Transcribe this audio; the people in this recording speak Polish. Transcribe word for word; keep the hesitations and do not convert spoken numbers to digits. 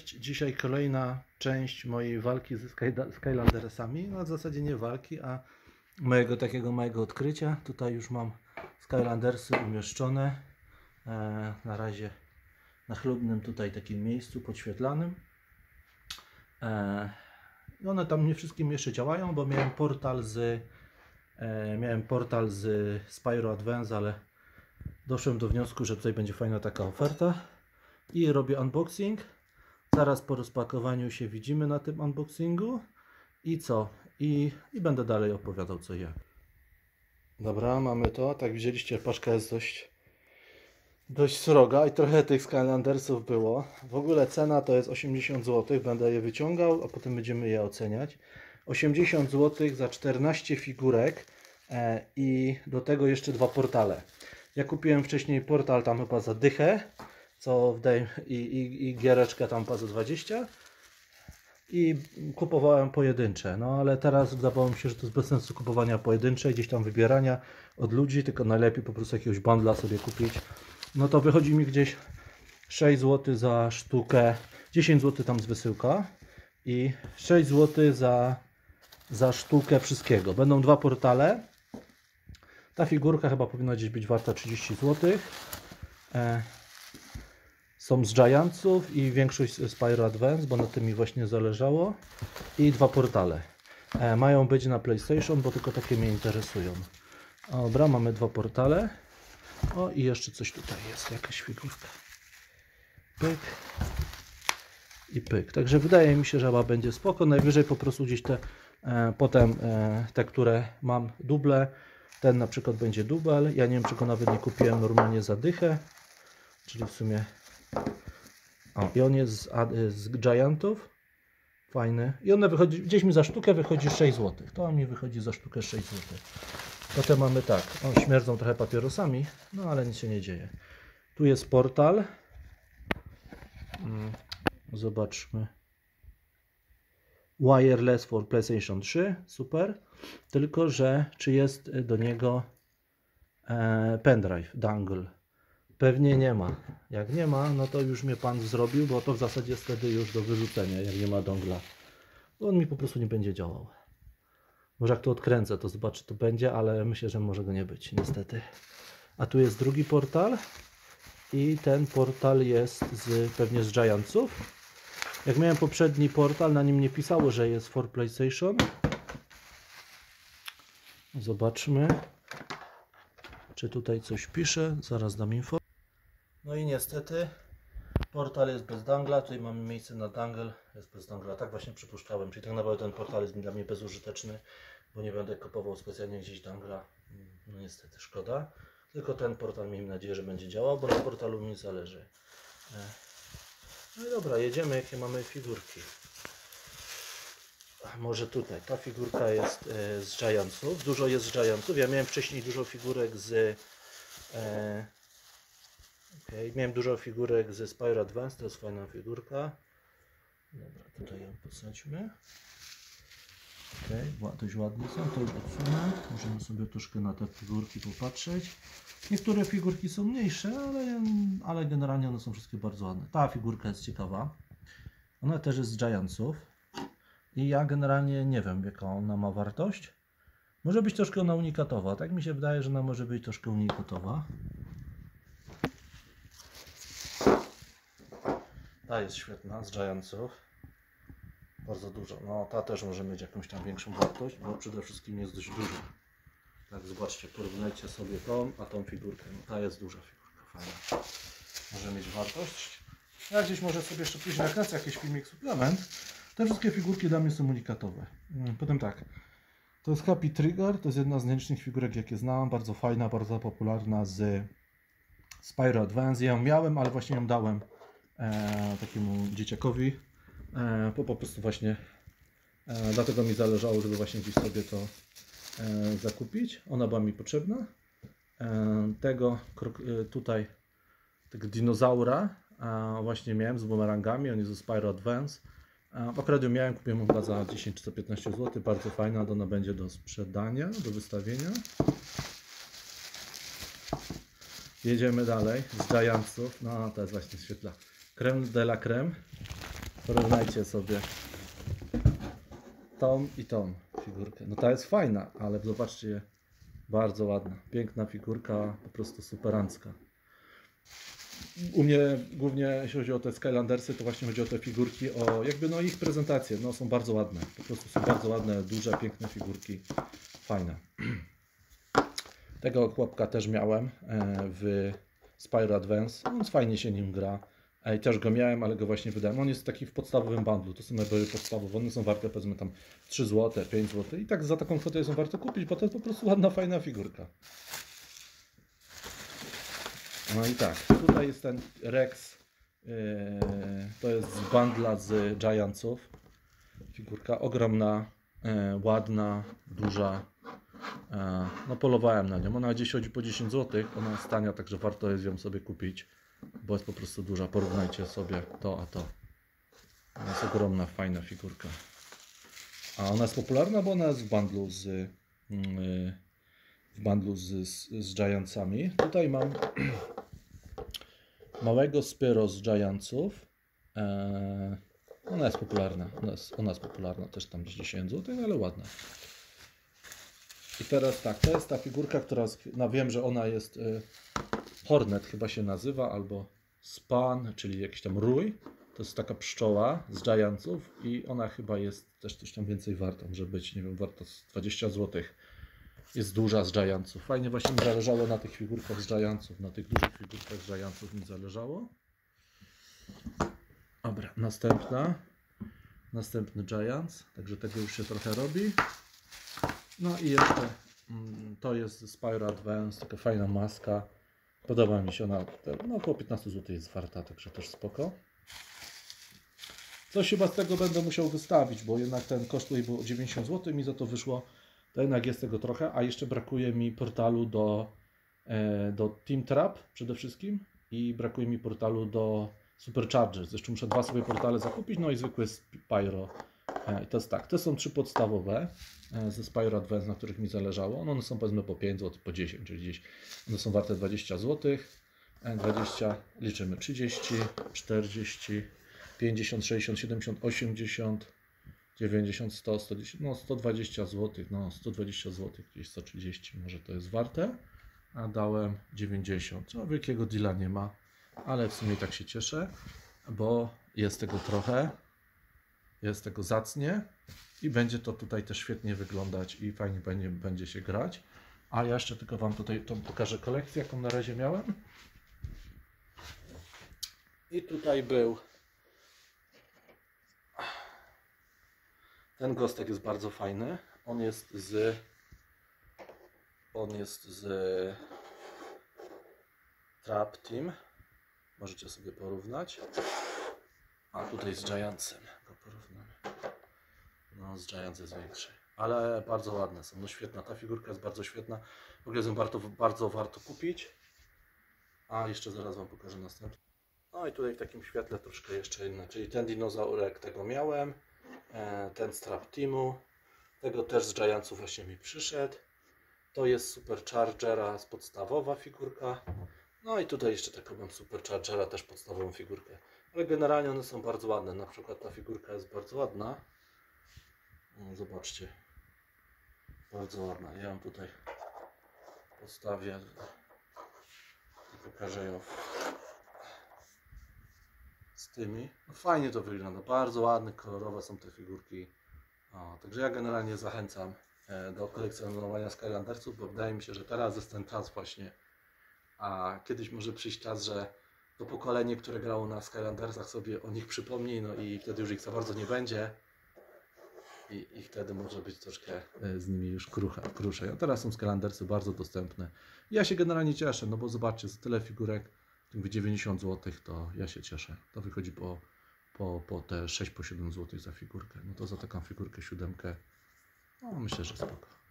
Dzisiaj kolejna część mojej walki ze Skylandersami. No w zasadzie nie walki, a mojego takiego małego odkrycia. Tutaj już mam Skylandersy umieszczone. E, na razie na chlubnym tutaj takim miejscu podświetlanym. E, one tam nie wszystkim jeszcze działają, bo miałem portal z e, miałem portal z Spyro Advance, ale doszedłem do wniosku, że tutaj będzie fajna taka oferta. I robię unboxing. Zaraz po rozpakowaniu się widzimy na tym unboxingu. I co? I, i będę dalej opowiadał co ja. Dobra, mamy to. Tak widzieliście, paczka jest dość dość sroga i trochę tych Skylandersów było. W ogóle cena to jest osiemdziesiąt złotych. Będę je wyciągał, a potem będziemy je oceniać. osiemdziesiąt złotych za czternaście figurek e, i do tego jeszcze dwa portale. Ja kupiłem wcześniej portal tam chyba za dychę, co wydaje i, i, i giereczkę tam chyba za dwadzieścia i kupowałem pojedyncze, no ale teraz wydawało mi się, że to jest bez sensu kupowania pojedyncze, gdzieś tam wybierania od ludzi, tylko najlepiej po prostu jakiegoś bundla sobie kupić. No to wychodzi mi gdzieś sześć złotych za sztukę, dziesięć złotych tam z wysyłka i sześć złotych za, za sztukę wszystkiego. Będą dwa portale. Ta figurka chyba powinna gdzieś być warta trzydzieści złotych. E, są z Giantsów i większość z Spyro Advance, bo na tym mi właśnie zależało. I dwa portale. E, mają być na PlayStation, bo tylko takie mnie interesują. Dobra, mamy dwa portale. O, i jeszcze coś tutaj jest, jakaś figurka. Pyk. I pyk. Także wydaje mi się, że chyba będzie spoko. Najwyżej po prostu gdzieś te, e, potem e, te, które mam duble. Ten na przykład będzie dubel. Ja nie wiem, czy go nawet nie kupiłem normalnie za dychę. Czyli w sumie... O, i on jest z, z Giantów. Fajny. I one wychodzi, gdzieś mi za sztukę wychodzi sześć złotych. To mi wychodzi za sztukę sześć złotych. Potem mamy tak. O, śmierdzą trochę papierosami. No ale nic się nie dzieje. Tu jest portal. Zobaczmy. Wireless for PlayStation trzy. Super. Tylko, że czy jest do niego e, pendrive, dongle. Pewnie nie ma. Jak nie ma, no to już mnie pan zrobił, bo to w zasadzie jest wtedy już do wyrzucenia, jak nie ma dongla. On mi po prostu nie będzie działał. Może jak to odkręcę, to zobaczę, to będzie, ale myślę, że może go nie być, niestety. A tu jest drugi portal. I ten portal jest z, pewnie z Giantsów. Jak miałem poprzedni portal, na nim nie pisało, że jest for PlayStation. Zobaczmy, czy tutaj coś pisze. Zaraz dam info. No i niestety portal jest bez dangla. Tutaj mamy miejsce na dangle. Jest bez dangla. Tak właśnie przypuszczałem. Czyli tak naprawdę ten portal jest dla mnie bezużyteczny, bo nie będę kupował specjalnie gdzieś dangla. No niestety szkoda. Tylko ten portal miejmy nadzieję, że będzie działał, bo na portalu mi zależy. No i dobra, jedziemy, jakie mamy figurki. Może tutaj, ta figurka jest e, z Giantsów, dużo jest z Giantsów. Ja miałem wcześniej dużo figurek z e, okay. Miałem dużo figurek ze Spyro Advance, to jest fajna figurka. Dobra, tutaj ją podsadźmy. Ok, dość ładnie są, to odsunę. Możemy sobie troszkę na te figurki popatrzeć. Niektóre figurki są mniejsze, ale, ale generalnie one są wszystkie bardzo ładne. Ta figurka jest ciekawa. Ona też jest z Giantsów. I ja generalnie nie wiem, jaką ona ma wartość. Może być troszkę ona unikatowa. Tak mi się wydaje, że ona może być troszkę unikatowa. Ta jest świetna, z Giantsów. Bardzo dużo. No ta też może mieć jakąś tam większą wartość, bo przede wszystkim jest dość duża. Tak, zobaczcie, porównajcie sobie tą, a tą figurkę. No, ta jest duża figurka, fajna. Może mieć wartość. Ja gdzieś może sobie jeszcze później nakręcę jakiś filmik, suplement. Te wszystkie figurki dla mnie są unikatowe. Potem tak, to jest Happy Trigger, to jest jedna z najlepszych figurek jakie znam, bardzo fajna, bardzo popularna z Spyro Advance. Ja ją miałem, ale właśnie ją dałem e, takiemu dzieciakowi, e, po, po prostu właśnie, e, dlatego mi zależało, żeby właśnie gdzieś sobie to e, zakupić. Ona była mi potrzebna. E, tego e, tutaj, tego dinozaura e, właśnie miałem z bumerangami, on jest ze Spyro Advance. Akurat ją miałem, kupiłem ją chyba za dziesięć czy piętnaście złotych, bardzo fajna, ona będzie do sprzedania, do wystawienia. Jedziemy dalej, z Giantsów, no to jest właśnie świetla. Creme de la creme, Porównajcie sobie tą i tą figurkę. No ta jest fajna, ale zobaczcie, bardzo ładna. Piękna figurka, po prostu superancka. U mnie głównie, jeśli chodzi o te Skylandersy, to właśnie chodzi o te figurki, o jakby no ich prezentacje. No są bardzo ładne. Po prostu są bardzo ładne, duże, piękne figurki. Fajne. Tego chłopka też miałem w Spyro Advance. On fajnie się nim gra. I też go miałem, ale go właśnie wydałem. On jest taki w podstawowym bundlu. To są były podstawowe. One są warte powiedzmy tam trzy złote, pięć złotych. I tak za taką kwotę są warto kupić, bo to jest po prostu ładna, fajna figurka. No i tak, tutaj jest ten Rex. Yy, to jest z bundla z Giantsów. Figurka ogromna, yy, ładna, duża. Yy, no polowałem na nią. Ona gdzieś chodzi po dziesięć złotych. Ona jest tania, także warto jest ją sobie kupić. Bo jest po prostu duża. Porównajcie sobie to a to. Ona jest ogromna, fajna figurka. A ona jest popularna, bo ona jest w bundlu z, yy, w bundlu z, z, z Giantsami. Tutaj mam małego Spyro z Giantsów. Eee, ona jest popularna. Ona jest, ona jest popularna, też tam dziesięć złotych, ale ładna. I teraz tak, to jest ta figurka, która, no wiem, że ona jest y, Hornet chyba się nazywa, albo Span, czyli jakiś tam rój. To jest taka pszczoła z Giantsów i ona chyba jest też coś tam więcej warta, może być, nie wiem, warta dwadzieścia złotych. Jest duża z Giantsów. Fajnie właśnie mi zależało na tych figurkach z Giantsów, na tych dużych figurkach z Giantsów mi zależało. Dobra, następna. Następny Giants, także tego już się trochę robi. No i jeszcze mm, to jest Spyro Advance, taka fajna maska. Podoba mi się ona, no około piętnaście złotych jest warta, także też spoko. Coś chyba z tego będę musiał wystawić, bo jednak ten kosztuje było dziewięćdziesiąt złotych, mi za to wyszło. To jednak jest tego trochę, a jeszcze brakuje mi portalu do, e, do Team Trap przede wszystkim i brakuje mi portalu do Superchargers. Jeszcze muszę dwa sobie portale zakupić, no i zwykły Spyro. E, I to jest tak, te są trzy podstawowe e, ze Spyro Advance, na których mi zależało. No one są powiedzmy po pięć złotych, po dziesięć, czyli gdzieś one są warte dwadzieścia złotych. E, dwadzieścia, liczymy trzydzieści, czterdzieści, pięćdziesiąt, sześćdziesiąt, siedemdziesiąt, osiemdziesiąt, dziewięćdziesiąt, sto, sto dziesięć, no sto dwadzieścia złotych, no sto dwadzieścia złotych, gdzieś sto trzydzieści może to jest warte, a dałem dziewięćdziesiąt. No wielkiego deala nie ma, ale w sumie tak się cieszę, bo jest tego trochę, jest tego zacnie i będzie to tutaj też świetnie wyglądać i fajnie będzie, będzie się grać. A ja jeszcze tylko Wam tutaj tą pokażę kolekcję, jaką na razie miałem. I tutaj był ten gostek, jest bardzo fajny. On jest z on jest z Trap Team. Możecie sobie porównać. A tutaj z Giantsem go porównamy. No z Giants jest większy. Ale bardzo ładne są. No świetna. Ta figurka jest bardzo świetna. W ogóle ją warto, bardzo warto kupić. A jeszcze zaraz Wam pokażę następny. No i tutaj w takim świetle troszkę jeszcze inne. Czyli ten dinozaurek, tego miałem. Ten z Trap Teamu. Tego też z Giantsów właśnie mi przyszedł. To jest Superchargera, z podstawowa figurka. No i tutaj jeszcze taką mam Superchargera, też podstawową figurkę. Ale generalnie one są bardzo ładne. Na przykład ta figurka jest bardzo ładna. No, zobaczcie. Bardzo ładna. Ja ją tutaj postawię i pokażę ją z tymi. No, fajnie to wygląda. Bardzo ładne, kolorowe są te figurki. O, także ja generalnie zachęcam do kolekcjonowania Skylandersów, bo wydaje mi się, że teraz jest ten czas właśnie, a kiedyś może przyjść czas, że to pokolenie, które grało na Skylandersach, sobie o nich przypomni, no i wtedy już ich za bardzo nie będzie i, i wtedy może być troszkę z nimi już krucha, kruszej. A teraz są Skylandersy bardzo dostępne. Ja się generalnie cieszę, no bo zobaczcie, za tyle figurek, dziewięćdziesiąt złotych, to ja się cieszę. To wychodzi po, po, po te sześć po siedem złotych za figurkę. No to za taką figurkę siódemkę, no myślę, że spoko.